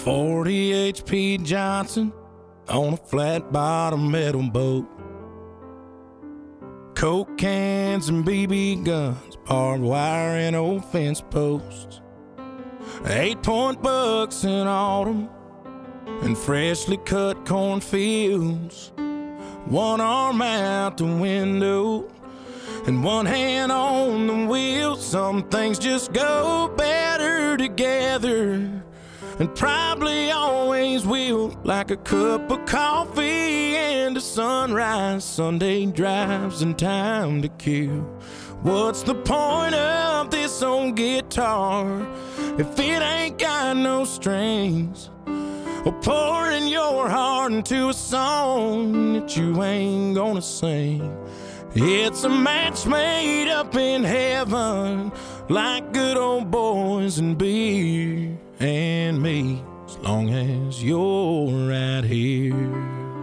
40 H.P. Johnson on a flat-bottom metal boat. Coke cans and BB guns, barbed wire and old fence posts. 8-point bucks in autumn and freshly cut cornfields. One arm out the window and one hand on the wheel. Some things just go better together, and probably always will, like a cup of coffee and a sunrise, Sunday drives and time to kill. What's the point of this old guitar if it ain't got no strings? Or pouring your heart into a song that you ain't gonna sing. It's a match made up in heaven, like good old boys and beer and me, as long as you're right here.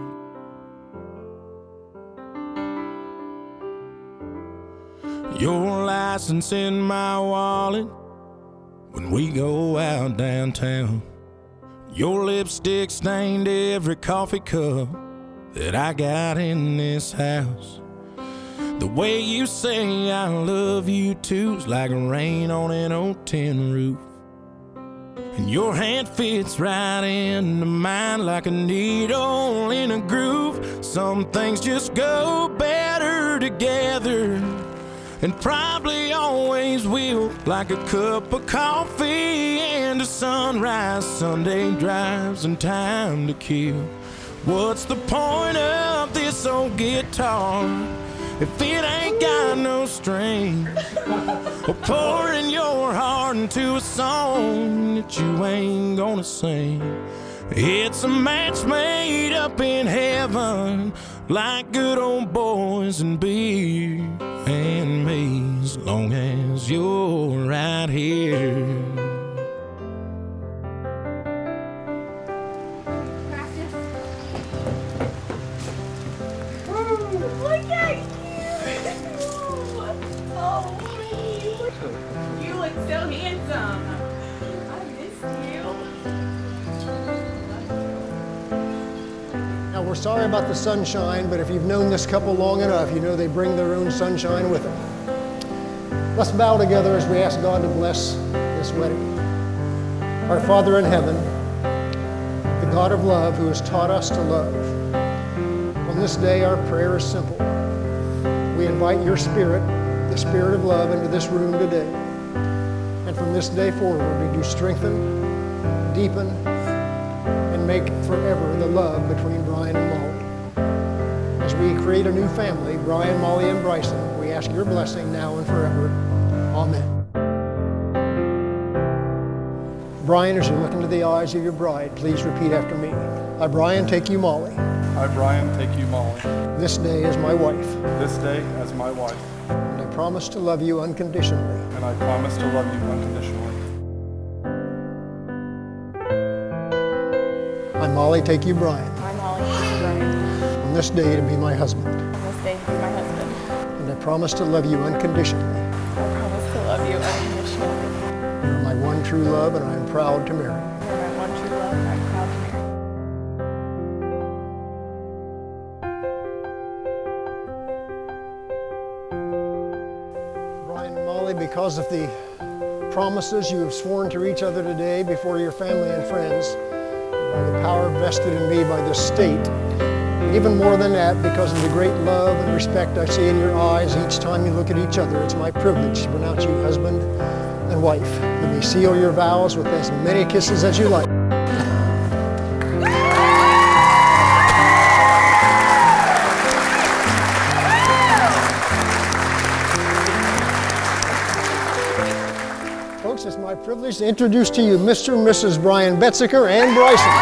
Your license in my wallet when we go out downtown. Your lipstick stained every coffee cup that I got in this house. The way you say I love you too's like rain on an old tin roof. And your hand fits right into mine like a needle in a groove. Some things just go better together, and probably always will, like a cup of coffee and a sunrise, Sunday drives and time to kill. What's the point of this old guitar if it ain't got no strings? Or pouring your heart into a song that you ain't gonna sing. It's a match made up in heaven, like good old boys and beer and me, as long as you're right here. Look at you! Oh, you look so handsome. I missed you. Now, we're sorry about the sunshine, but if you've known this couple long enough, you know they bring their own sunshine with them. Let's bow together as we ask God to bless this wedding. Our Father in heaven, the God of love who has taught us to love, on this day our prayer is simple. We invite your Spirit, the Spirit of love, into this room today. And from this day forward, would you strengthen, deepen, and make forever the love between Brian and Molly. As we create a new family, Brian, Molly, and Bryson, we ask your blessing now and forever. Amen. Brian, as you look into the eyes of your bride, please repeat after me. I, Brian, take you, Molly. I, Brian, take you, Molly. This day as my wife. This day as my wife. And I promise to love you unconditionally. And I promise to love you unconditionally. I, Molly, take you, Brian. I'm Molly, take you, Brian. On this day to be my husband. On this day to be my husband. And I promise to love you unconditionally. I promise to love you unconditionally. You are my one true love, and I am proud to marry. You are my one true love, and I'm proud to marry. Brian and Molly, because of the promises you have sworn to each other today before your family and friends, by the power vested in me by this state, even more than that, because of the great love and respect I see in your eyes each time you look at each other, it's my privilege to pronounce you husband and wife. Let me seal your vows with as many kisses as you like. Folks, it's my privilege to introduce to you Mr. and Mrs. Brian Betziker and Bryson.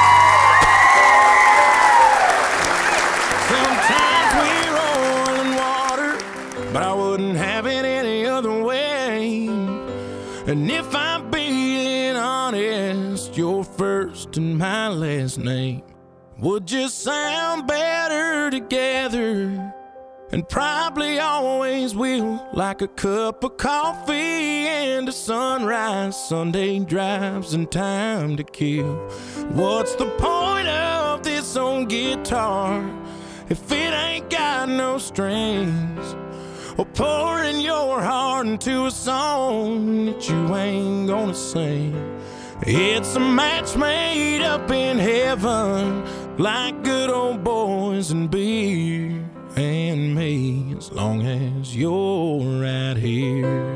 Sometimes we roll in water, but I wouldn't have it any other way. And if I'm being honest, your first and my last name would just sound better together. And and probably always will, like a cup of coffee and a sunrise, Sunday drives, and time to kill. What's the point of this old guitar if it ain't got no strings? Or pouring your heart into a song that you ain't gonna sing. It's a match made up in heaven, like good old boys and beer and me, as long as you're right here.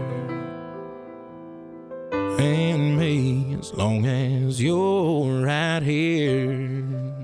And me, as long as you're right here.